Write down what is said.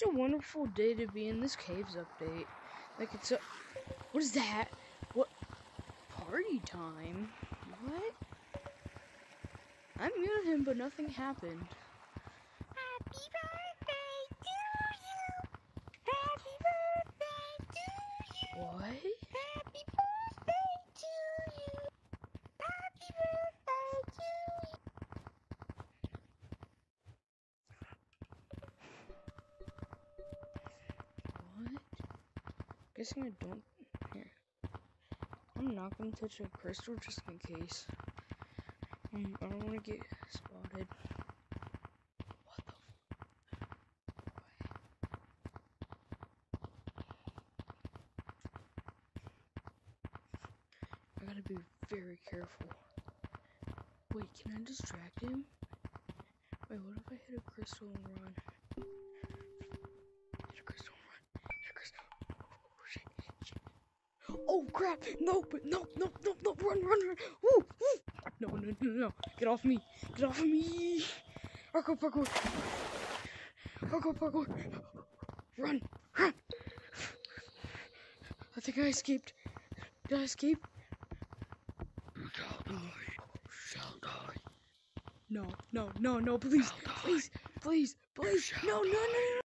a wonderful day to be in this caves update. Like, it's a... What is that? What? Party time? What? I muted him, but nothing happened. Happy birthday to you! Happy birthday to you! What? Happy birthday to you! Happy birthday to you! What? Guessing I don't... Here. I'm not gonna touch a crystal just in case. I don't want to get spotted. What the I gotta be very careful. Wait, can I distract him? Wait, what if I hit a crystal and run? Hit a crystal and run. Hit a crystal. Oh, shit. Oh, crap! No, run! Woo! No. Get off me! Get off of me! Parkour! Run! I think I escaped. Did I escape? You shall die. No, please, no.